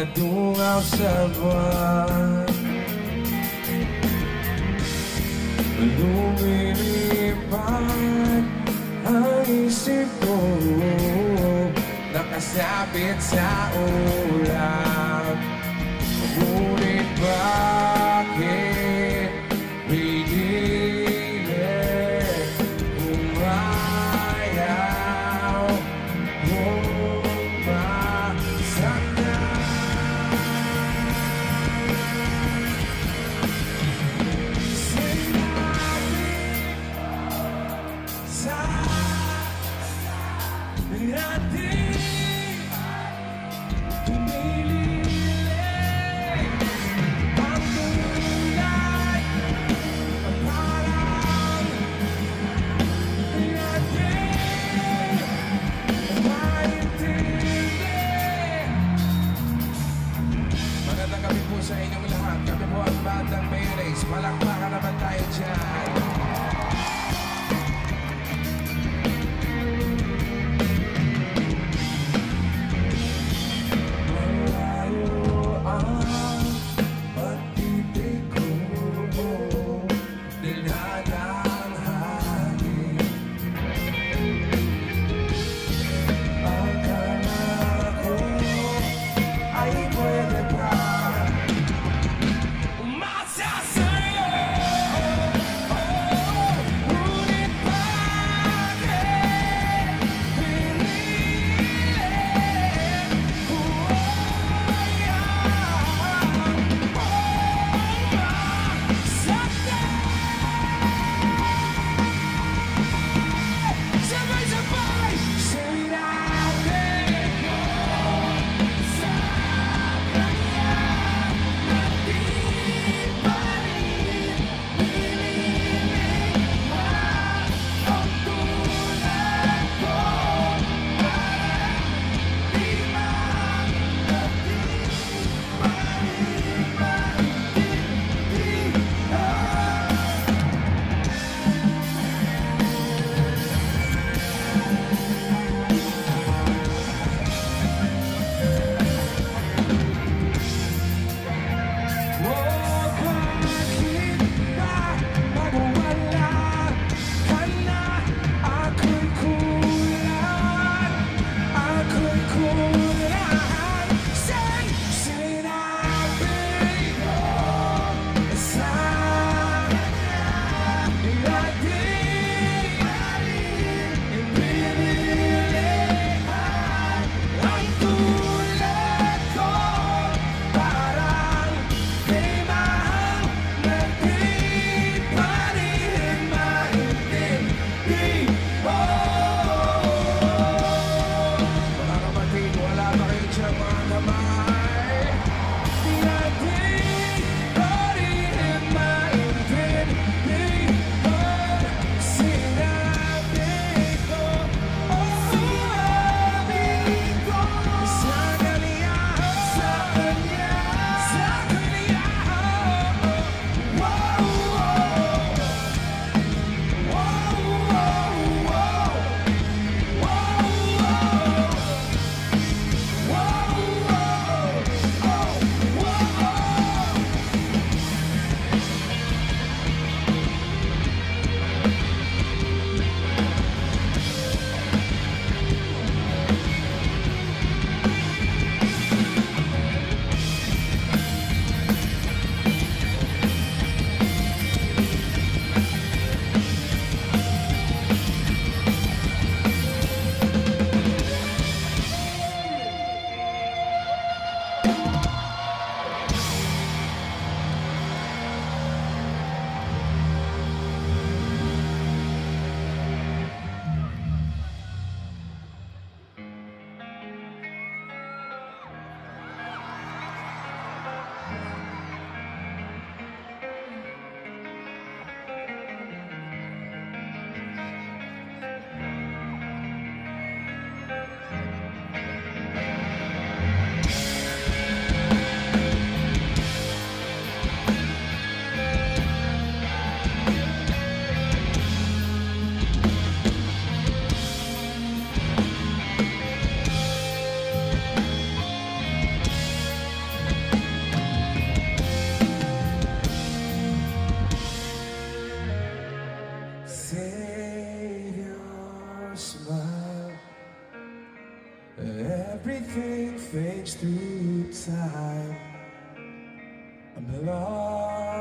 Dungaw sa buwan, lumilipad ang isip ko, nakasabit sa ulan. Ngunit bakit pigilit umayaw bumagsak na? Sinabi sa atin sa inyong lahat, kami po ang Bandang Mayonnaise. Palakpakan naman tayo dyan. Malayo ang pag-ibig ko, nilalang hangin. Akala ko ay pwede pa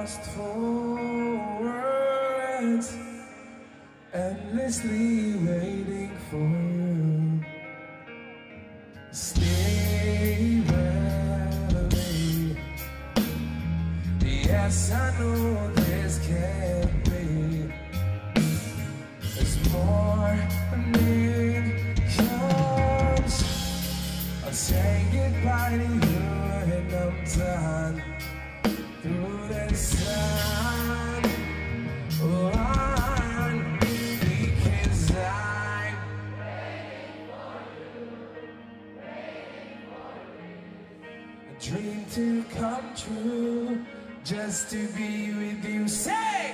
lost for words, endlessly waiting for you. Stay with me. Yes, I know this can't be. There's more than comes. I'll say goodbye to you and I'm done. Through the sun, on, because I'm waiting for you. A dream to come true, just to be with you. Say,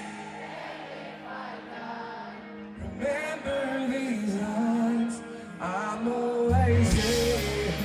remember these lines. I'm always here.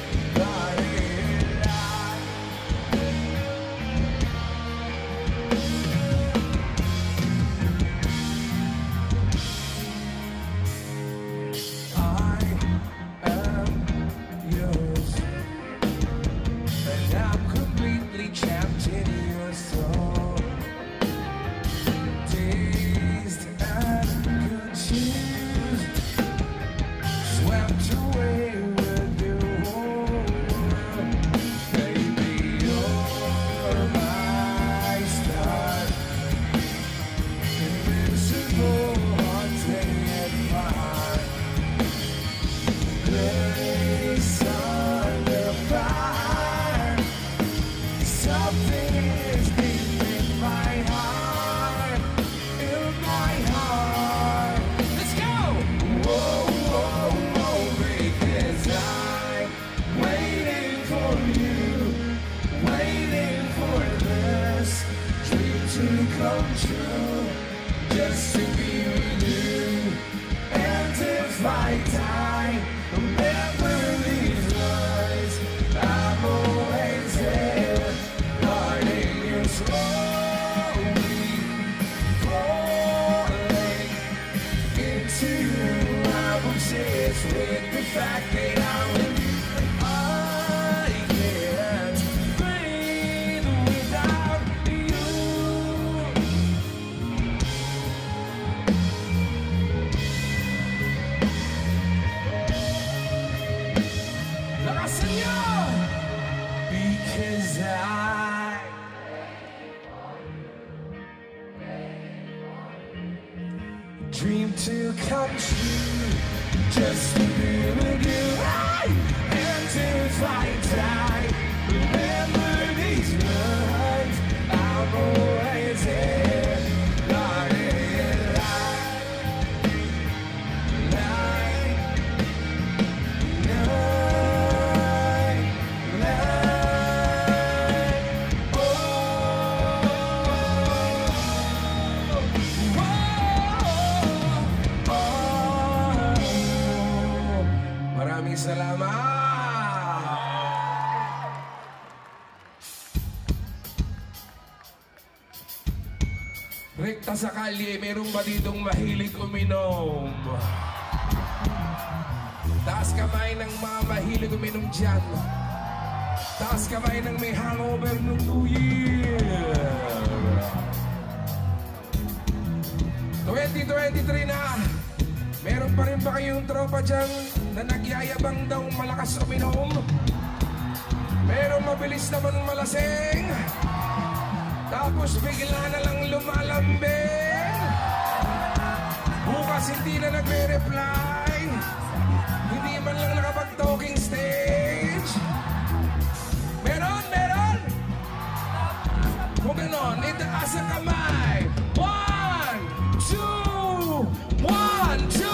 With the fact that I'm with you, I can't breathe without you. Lakasan niyo! Because I dream to come true, just to be with you, and till I die. Remember these words, I'm always here. Light, light, light, light. Oh, oh, oh. Maraming salamat! Rekta sa kalye, meron ba ditong mahilig uminom? Taas kamay ng mga mahilig uminom dyan. Taas kamay ng may hangover ng New Year. 2023 na! Meron pa rin ba kayong tropa dyan na nagyayabang daw malakas uminom? Meron mabilis naman malasing, tapos bigla na lang lumalambing. Bukas hindi na nagre-reply, hindi man lang nakapag-talking stage. Meron, meron! Kung ganon, itaas ang kamay. 1, 2, 1, 2.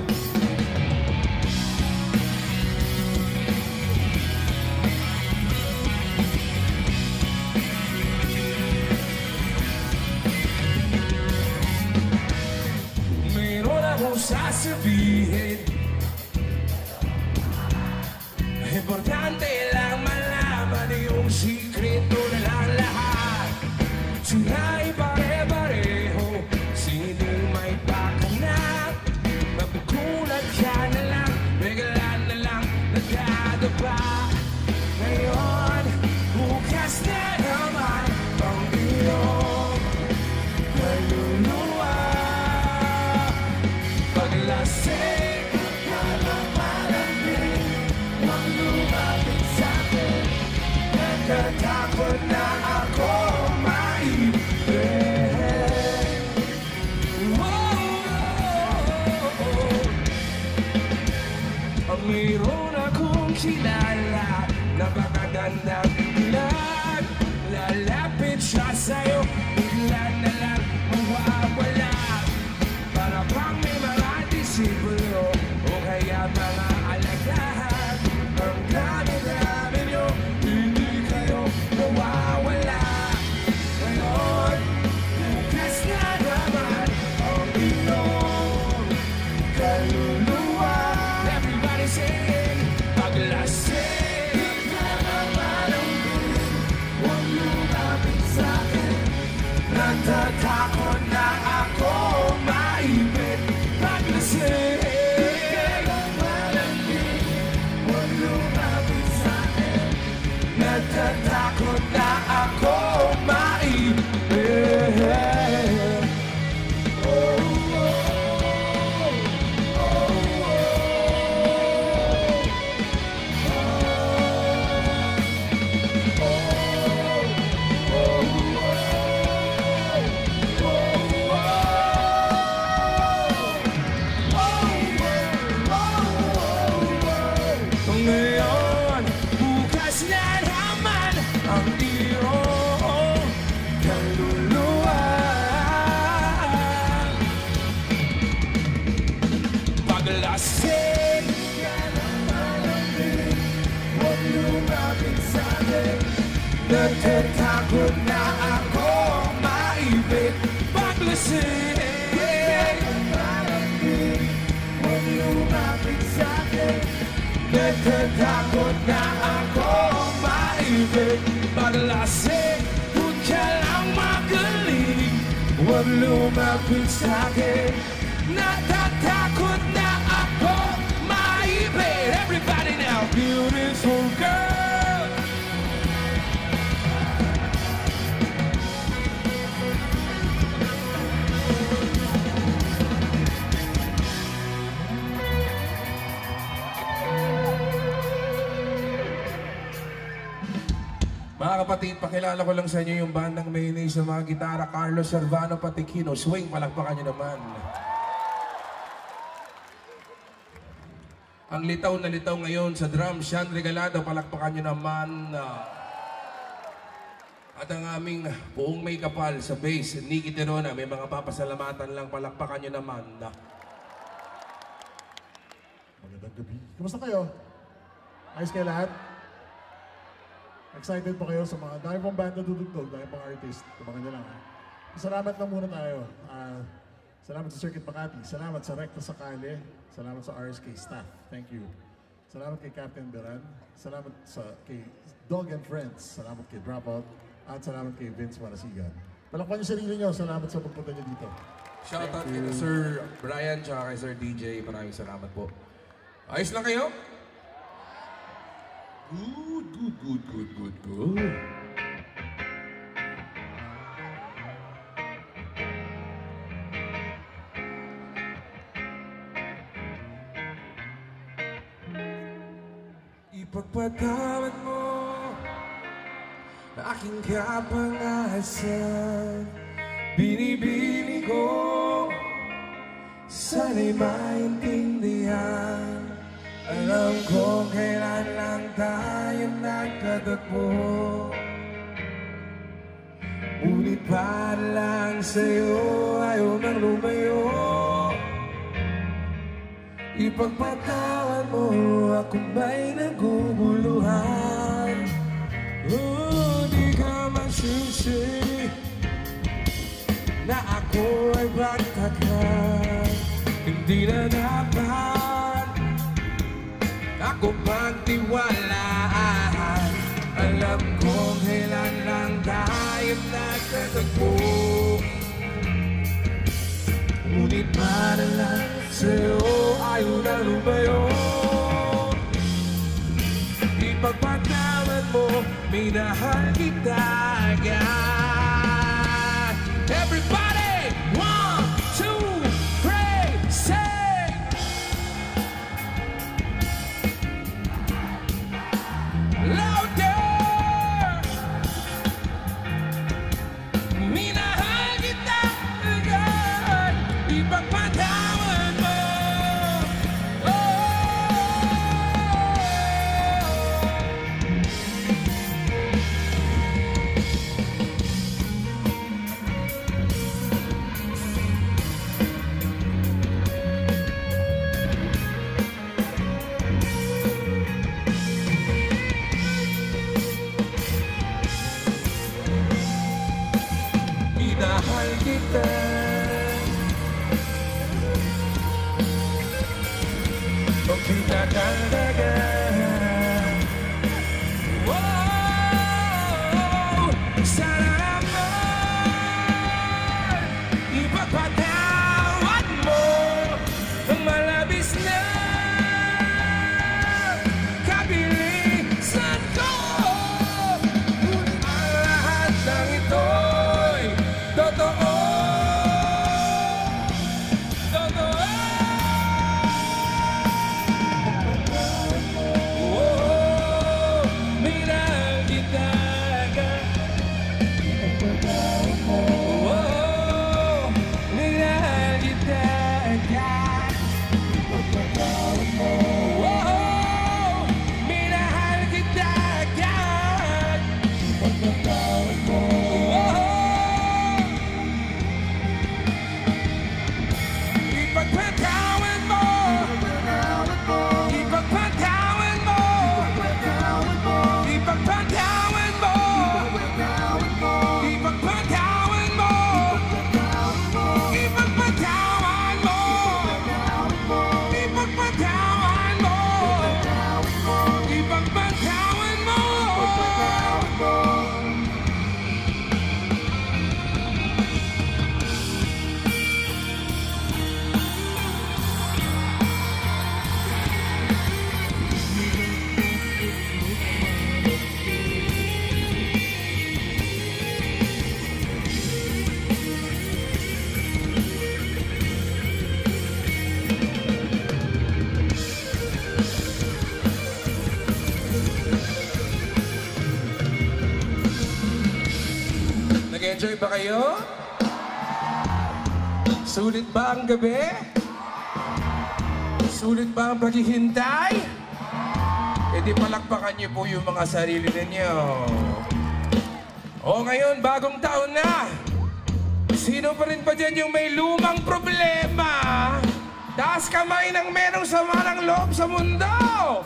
Sasabihin, importante lang malaman yung sikreto na lang lahat. Sila'y pare-pareho, sino may pakanap. Magugulat ka na lang, bigla na lang nagdadapa. Ngayon, bukas na naman ang iyong Natatakot na ako maibig. Mayroon akong kilala na baka gandang ilan. Lalapit siya sa'yo, bigla na lang mawawala. Para bang may mga disipulo o kaya mga alagad. Ang dami-dami nyo, hindi kayo mawawala. Ngayon, bukas na naman ang inyong kaluluwa. Everybody sing, paglasing ka naman ang din, huwag lumapit sa'kin. Natatakot na ako maibig. Paglasing ka naman ang din, huwag lumapit sa'kin. Natatakot na ako maibig. Ngayon, bukas na naman ang iyong kaluluwa. Paglasing ka naman ang din, huwag lumapit sa'kin. Natatakot na ako maibig. Paglasing ka naman ang din, huwag lumapit sa'kin. Natatakot na ako maibig. Paglasing, huwag ka lang magaling. Huwag lumapit sa'kin. Natatakot na ako maibig. Everybody now, beautiful girl. Mga kapatid, pakilala ko lang sa inyo yung bandang mayonnaise sa mga gitara, Carlos Servano Patiquino. Swing, palakpakan nyo naman. Ang litaw na litaw ngayon sa drum, Sean Regalado, palakpakan nyo naman. At ang aming buong may kapal sa bass, Nicky Terona, may mga papasalamatan lang, palakpakan nyo naman. Magandang gabi. Kamusta kayo? Ayos kayo lahat? Excited po kayo sa mga dahil pong banda dudugtog, dahil pong artist. Tumakan nyo lang ha. Salamat lang muna tayo. Salamat sa Circuit Makati. Salamat sa Recta Sakale. Salamat sa RSK staff. Thank you. Salamat kay Captain Beran. Salamat kay Dog and Friends. Salamat kay Dropout. At salamat kay Vince Marasigan. Palakpan niyo sarili niyo. Salamat sa pagpunta niyo dito. Shoutout kay Sir Brian at kay Sir DJ. Maraming salamat po. Ayos lang kayo? Good. Ipagpatawad mo na aking kapangasan. Binibini ko, sana'y maintindihan. Alam ko kailan lang tayo nagkatagpo. Ngunit para lang sa'yo ayaw nang lumayo. Ipagpatawad mo ako ba'y naguguluhan. Di ka magsusi na ako ay bagtakan. Hindi na dapat ako pagtiwalaan. Alam kong kailan lang tayo nagtatagpo. Ngunit para lang sa'yo ayaw na lumayo. Ipagpatawad mo, minahal kita agad. Everybody, 1, 2, 3, sing! Louder! minamahal kita. Kung pinagkaldagan, wow, sana naman ipagpatawad mo ang malabis na kabilisan ko. Ang lahat ng ito'y totoo. Nag-enjoy ba kayo? Sulit ba ang gabi? Sulit ba ang paghihintay? E di palakpakan niyo po yung mga sarili ninyo. O ngayon, bagong taon na. Sino pa rin ba dyan yung may lumang problema? Taas kamay ng merong sama ng loob sa mundo.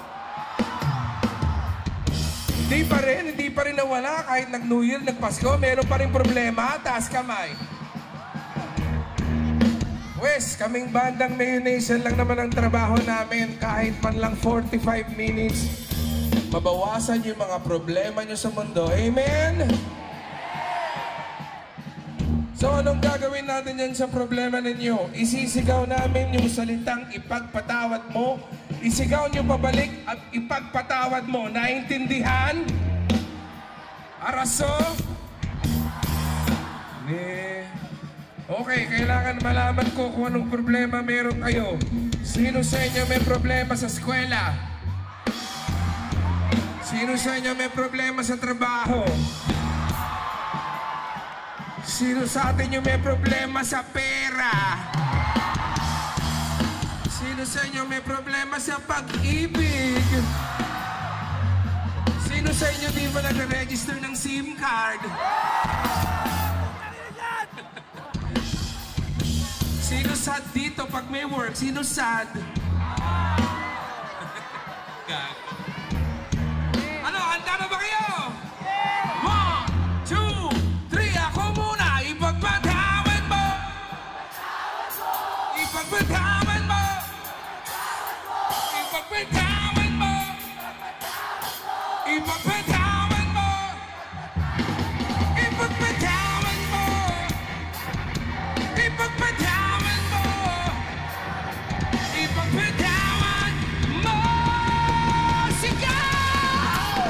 Hindi pa rin nawala kahit nag-New Year, nag-Pasko, meron pa rin problema, taas kamay. Wes, kaming bandang Mayonnaise lang naman ang trabaho namin, kahit man lang 45 minutes, mabawasan yung mga problema nyo sa mundo. Amen? So anong gagawin natin yan sa problema ninyo? Isisigaw namin yung salitang ipagpatawad mo. Isigaw nyo pabalik at ipagpatawad mo. Naintindihan? Araso? Okay, kailangan malaman ko kung anong problema meron kayo. Sino sa inyo may problema sa eskwela? Sino sa inyo may problema sa trabaho? Sino sa atin yung may problema sa pera? Sino sa inyo may problema sa pag-ibig? Sino sa inyo di ba nag-register ng SIM card? Sino sad dito pag may work? Sino sad? Ano, handa na ba kayo? 1, 2, 3, ako muna. Ipagpatawad mo. Ipagpatawad mo. Ipagpatawad mo. Ipagpatawad mo. Ipagpatawad mo. Ipagpatawad mo. Ipagpatawad mo. Sigaw!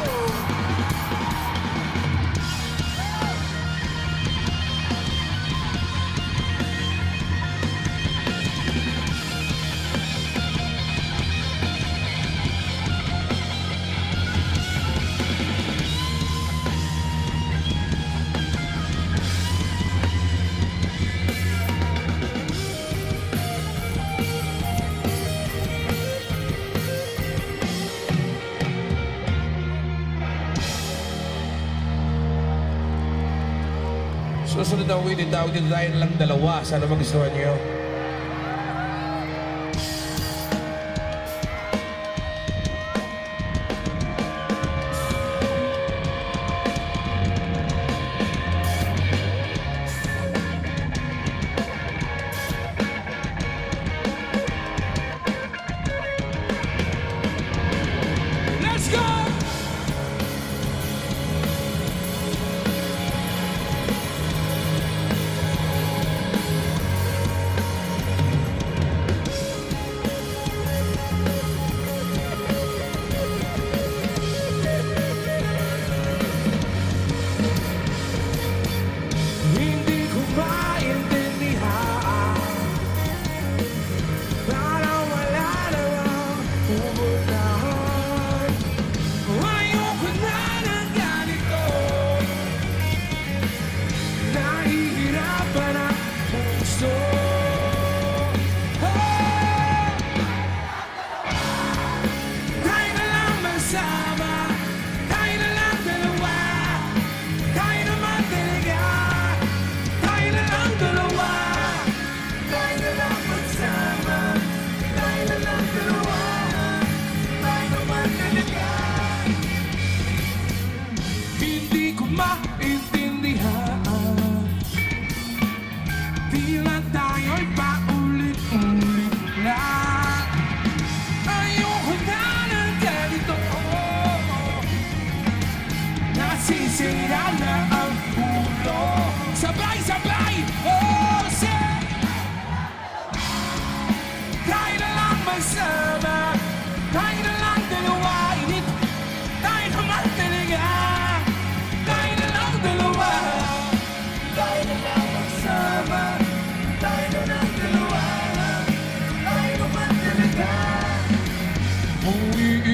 Susunod ang Willie Dowdy line lang dalawa. Sana magustuhan niyo.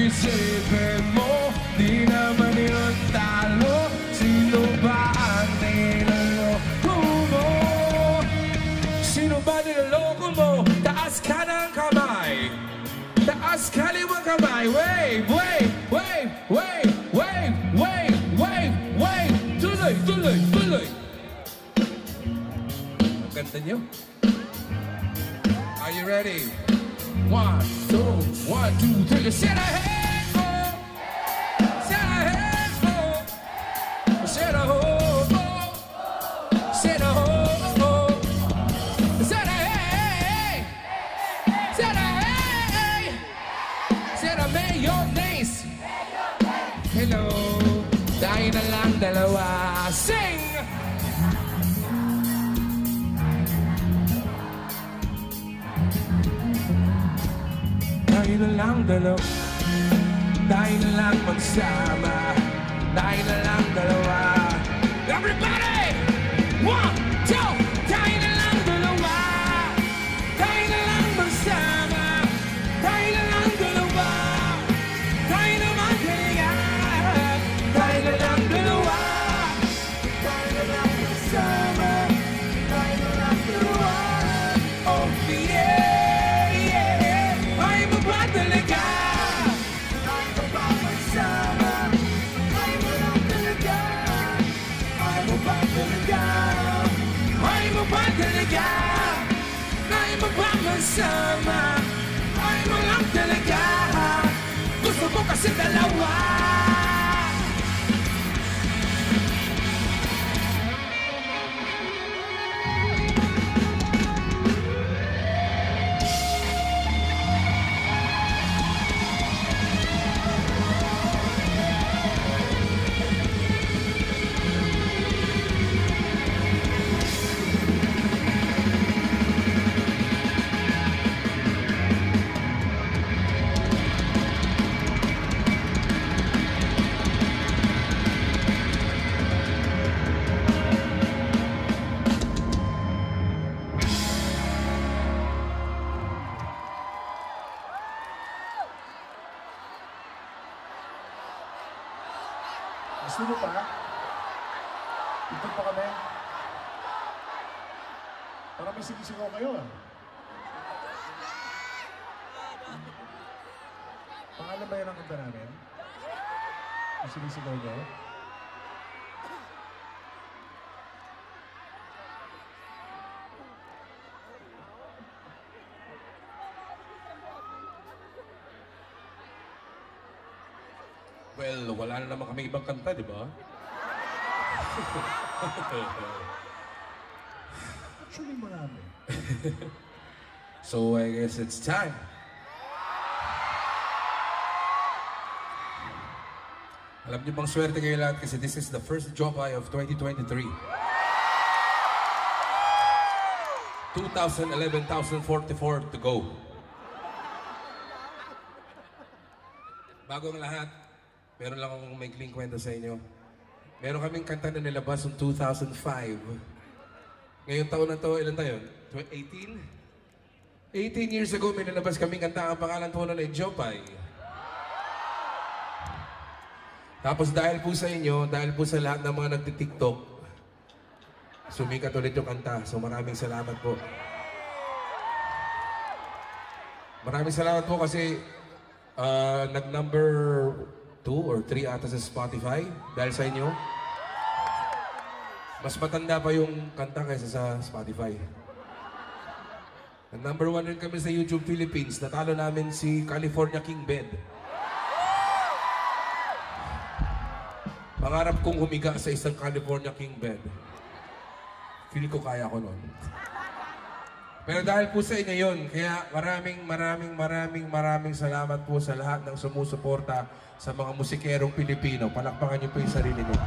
Isipin mo, di naman yun talo. Sino ba ang niloloko mo? Sino ba niloloko mo? Taas ka ng kamay, taas kaliwang kamay. Wave, wave, wave, wave, wave, wave, wave, wave. Tuloy, tuloy, tuloy. Ang ganda nyo. Are you ready? 1, 2, 1, 2, 3. Set a hand for. Set a hand for. Set a ho. Set a ho. Set a hey. Set a hey. Set a mayonnaise. Hello. Tayo na lang dalawa. Sing. Tayo na lang dalawa, tayo na lang magsama, tayo na lang dalawa. Everybody! 1, 2, tayo na lang dalawa, tayo na lang magsama, tayo na lang dalawa, tayo na magkaliga, tayo na lang dalawa, tayo na lang magsama, tayo na lang dalawa. Oh yeah! Ay magpapasama, ay mo lang talaga. Gusto mo kasi dalawa. Gusto mo pa? Ito pa kami. Parang may sinisigaw kayo ah. Pangalan ba yan ang kanta namin? May sinisigaw kayo? Well, wala na naman kami ibang kanta, di ba? Actually, marami. So, I guess it's time. Alam niyo bang swerte kayo lahat kasi this is the first Jopay of 2023. 2,011,044 to go. Bago ang lahat, meron lang akong maikling kwento sa inyo. Meron kaming kanta na nilabas noong 2005. Ngayong taon na to, ilan tayo? 18? 18 years ago, may nilabas kaming kanta. Ang pangalan po na ay Jopay. Tapos dahil po sa inyo, dahil po sa lahat ng mga nagtitiktok, sumikat ulit yung kanta. So maraming salamat po. Maraming salamat po kasi nag-number 2 or 3 ata sa Spotify dahil sa inyo. Mas matanda pa yung kanta kaysa sa Spotify. Nag-number 1 rin kami sa YouTube Philippines. Natalo namin si California King Bed. Pangarap kong humiga sa isang California King Bed. Feel ko kaya ko nun. Pero dahil po sa inyo yun, kaya maraming salamat po sa lahat ng sumusuporta sa mga musikerong Pilipino. Palakpakan niyo po yung sarili niyo.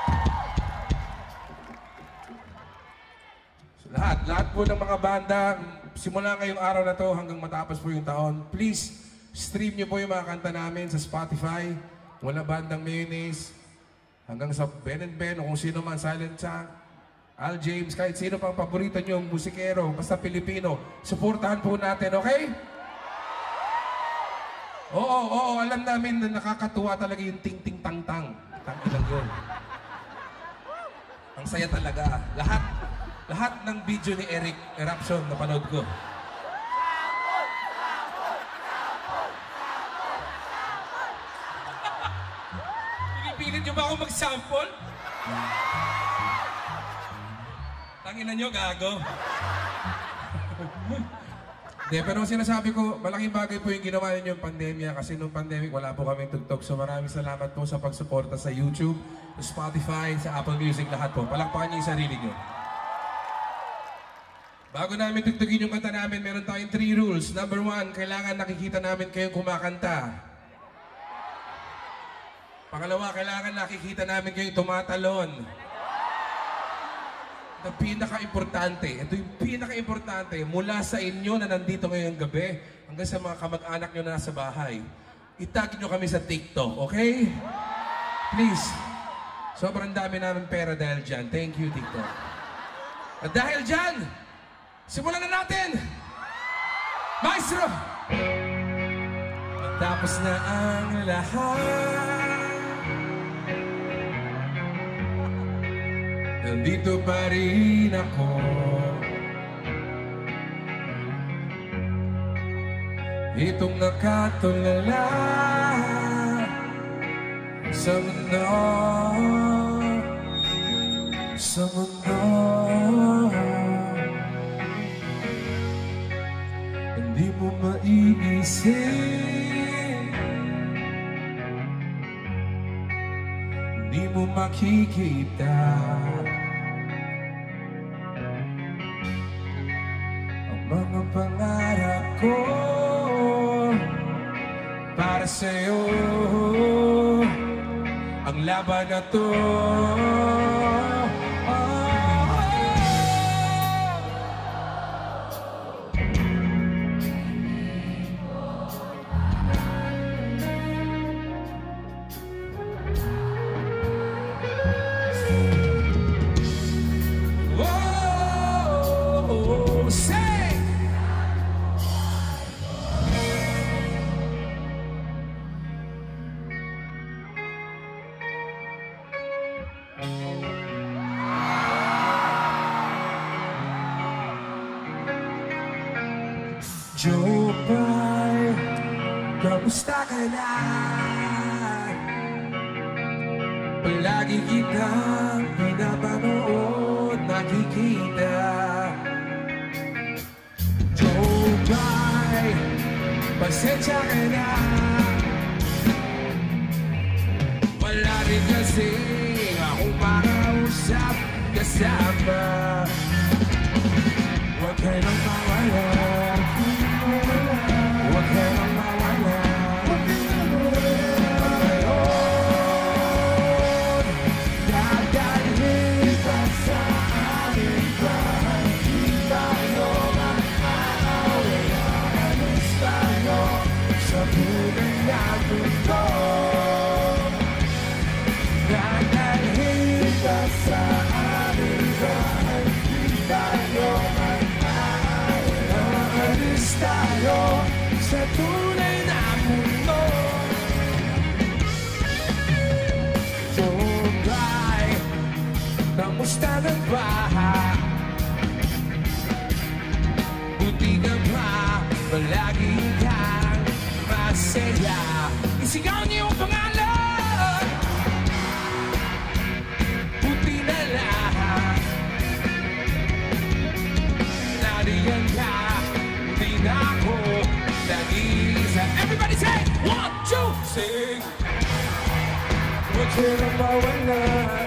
So, lahat po ng mga banda, simula ngayong araw na to hanggang matapos po yung taon, please stream niyo po yung mga kanta namin sa Spotify. Wala Bandang Mayonnaise, hanggang sa Ben and Ben o kung sino man, Silent Chang, Al James, kahit sino pang paborito nyo, musikero, basta Pilipino, suportahan po natin, okay? Oo, alam namin na nakakatuwa talaga yung ting-ting-tang-tang. Tang-ilang yun. Ang saya talaga. Lahat ng video ni Eric Eruption na panood ko. Pinipilit nyo ba ako mag-sample? Tanginan nyo, gago. Hindi, pero sinasabi ko, malaking bagay po yung ginawa ninyo yung pandemya kasi nung pandemic wala po kaming tugtog. So maraming salamat po sa pagsuporta sa YouTube, sa Spotify, sa Apple Music, lahat po. Palakpakan niyo yung sarili niyo. Bago namin tugtugin yung kanta namin, meron tayong 3 rules. Number 1, kailangan nakikita namin kayong kumakanta. Pangalawa, kailangan nakikita namin kayong tumatalon. Ito pinaka-importante. Ito yung pinaka-importante mula sa inyo na nandito ngayong gabi hanggang sa mga kamag-anak nyo na nasa bahay. Itag nyo kami sa TikTok, okay? Please. Sobrang dami namin pera dahil dyan. Thank you, TikTok. At dahil dyan, simulan na natin! Maestro! Tapos na ang lahat. Nandito pa rin ako. Itong nakatulala sa mundo, sa mundo. Hindi mo maiisip, hindi mo makikita ang mga pangarap ko para sa'yo. Ang laban na to, Joe Boy, kamusta ka na? Palagi kitang pinapanood, nakikita. Joe Boy, pasensya ka na. Wala rin kasi akong makausap kasama. Huwag ka nang mawala, huwag ka nang mawala. Ngayon, dadalhin ka sa amin bahay. Di tayo mag-aaway, alis tayo sa tunay na mundo. Dadalhin ka sa amin bahay. Di tayo tayo sa tunay na mundo. Jogay, kamusta na ba? Buti na ba? Palagi kang masaya. Isigaw niyo yung pangalan. Buti na lang. Nariyan ka. Ako nag-iisa. Everybody say 1, 2, sing. Huwag ka nang mawala,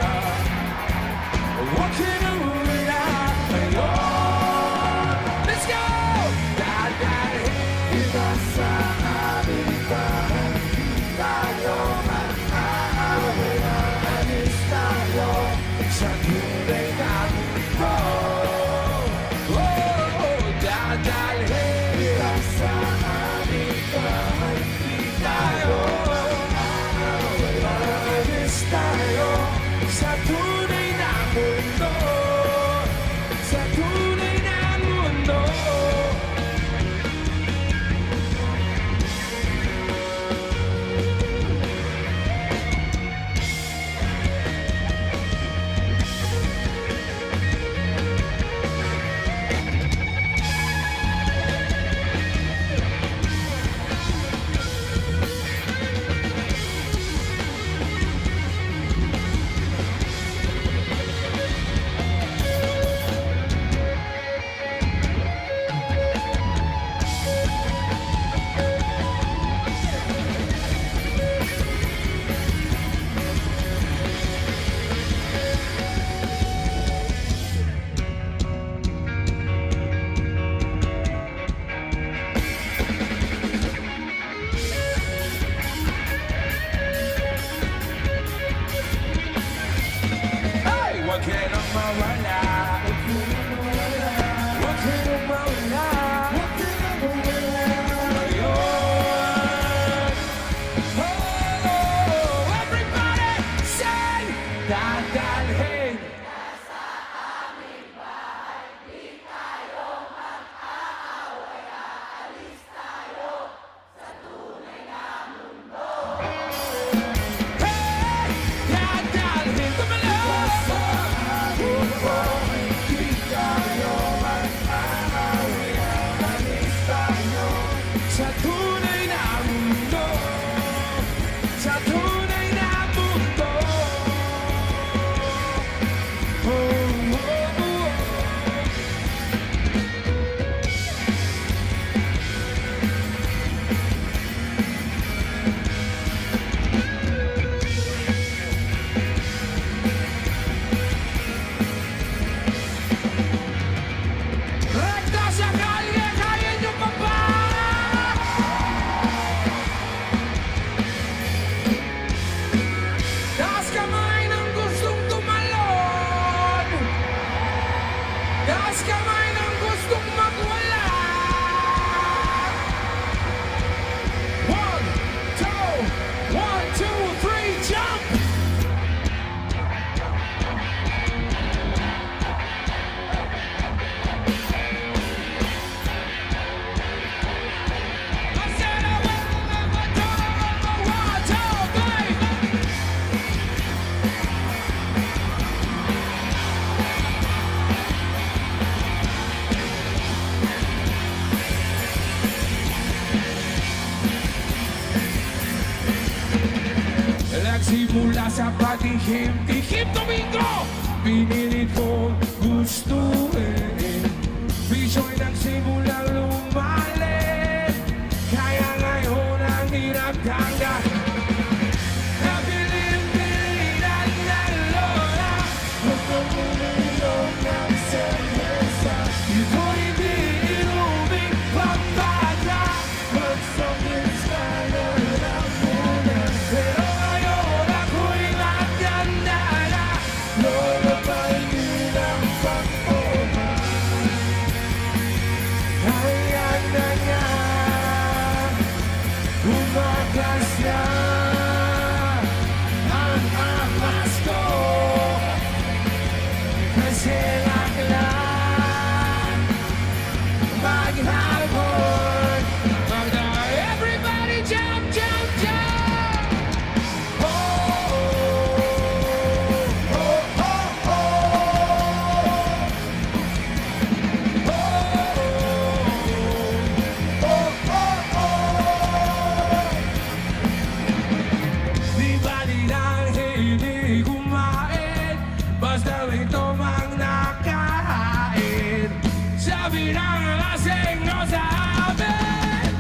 huwag ka nang wala ngayon. Let's go! Dadalhin ka sa amin bahay. Di tayo mag-aaway, alis tayo sa tunay na mundo. Dadalhin sa amin bahay. Di tayo aaway, alis tayo sa tunay na mundo. Sa tunay na mundo. mawala. Huwag ka nang mawala. Huwag ka nang mawala. Huwag ka nang mawala. Ngayon. Oh, everybody say, dadalhin. Sa tunay na mundo, sa tunay na mundo. Oh, oh, oh. Rekta sa kalye, kaya nyo pa ba? Taas kamay ng gustong tumalon. Taas kamay ng gustong magwala. 1, 2, 1, 2, 3, jump! I said I will never go. 1, 2, 3. Nagsimula sa patihim-tihim Domingo, pinilit kong gustuin. Visio'y nagsimulang lumalit, kaya ngayon ang hirap tanggap. Nabilin-bilinan ng lola, huwag kang uminom ng serbesa. Ito hindi inuming pambata, magsakit ka na lang muna. Pero ngayon ako'y maganda na, lola pa hindi ng pagpoma. Ayan na nga, umagas na ang akas ko. Kasi lang maghapon. Everybody jump, jump, jump! Oh, oh, oh, oh, oh. Di ba nilang hindi kumain, basta may tomang nakahain. Sabi ng lasing no sa amin,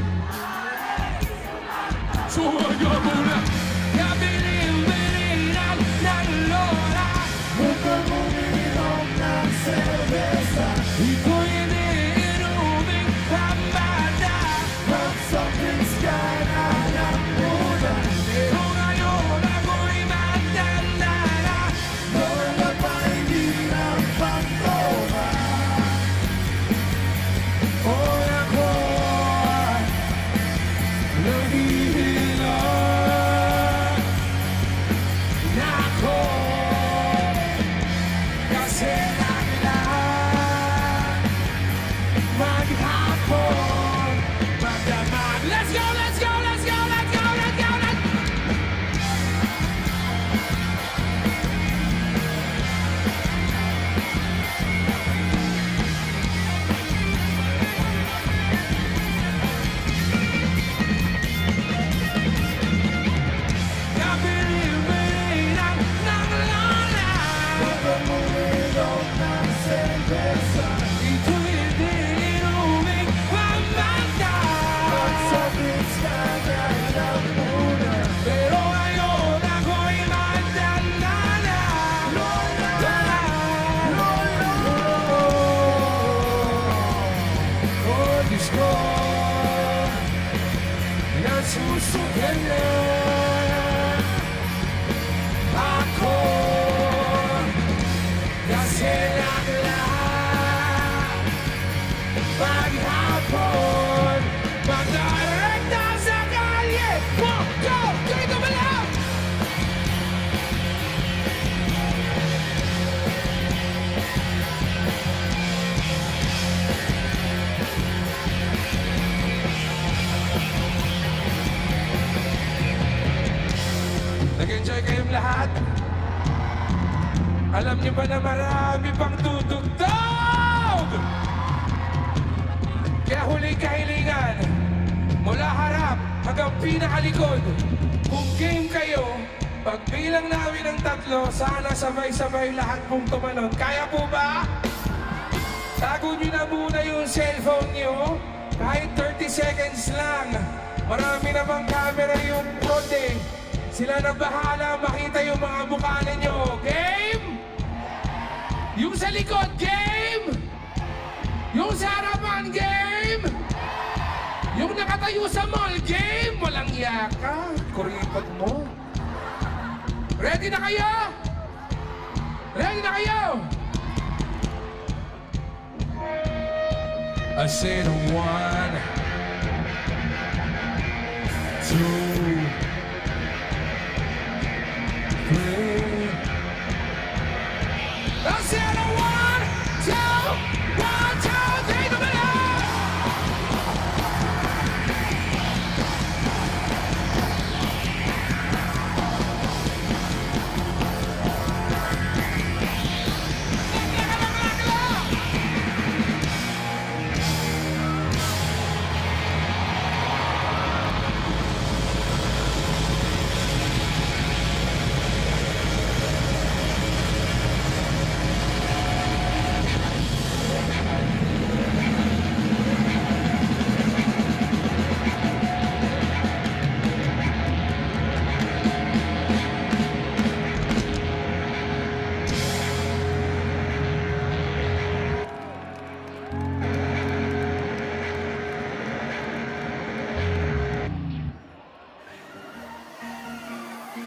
sumaga muna. Kabilin-bilinan ng lola, huwag kang uminom ng serbesa. Ito'y hindi inuming pambata, magsakit ka na lang muna. Pero ngayon ako'y maganda na, lola pa hindi ng pagtoma. O ako naghihila na ako, kasi lang lahat. Alam niyo ba na marami pang tutugtog? Kaya huling kahilingan, mula harap hanggang pinakalikod. Kung game kayo, pagbilang namin ng 3, sana sabay-sabay lahat pong tumalon. Kaya po ba? Tago nyo na muna yung cellphone nyo. Kahit 30 seconds lang. Marami namang camera yung prod eh. Sila na bahala makita yung mga mukha ninyo. Game? Yung sa likod, game? Yung sa harapan, game? Yung nakatayo sa mall, game? Walang yaka. Kuripot mo. Ready na kayo? Ready na kayo? I said 1, 2, 3. I said